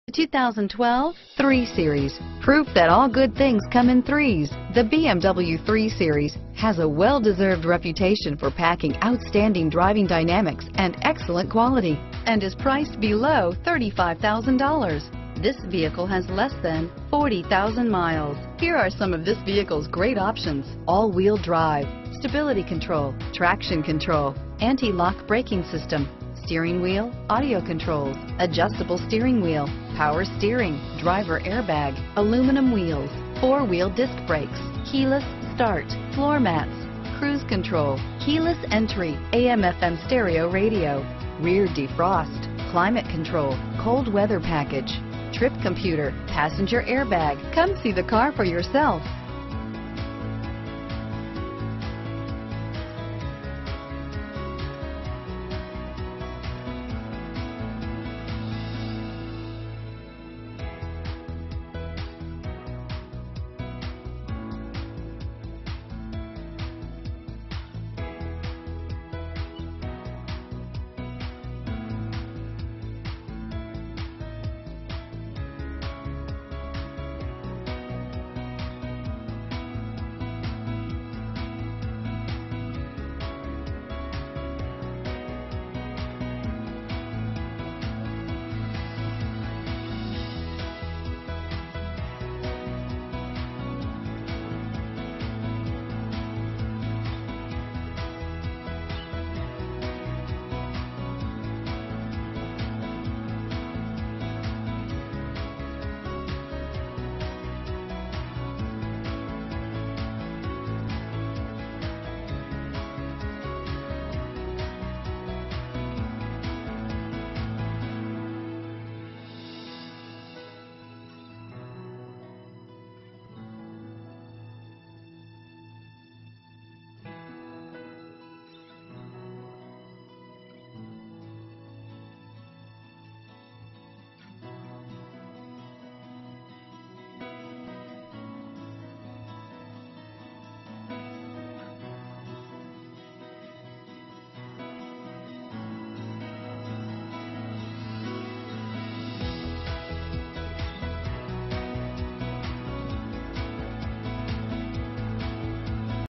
2012 3 Series. Proof that all good things come in threes. The BMW 3 Series has a well-deserved reputation for packing outstanding driving dynamics and excellent quality, and is priced below $35,000. This vehicle has less than 40,000 miles. Here are some of this vehicle's great options: all-wheel drive, stability control, traction control, anti-lock braking system, steering wheel audio controls, adjustable steering wheel, power steering, driver airbag, aluminum wheels, four-wheel disc brakes, keyless start, floor mats, cruise control, keyless entry, AM/FM stereo radio, rear defrost, climate control, cold weather package, trip computer, passenger airbag. Come see the car for yourself.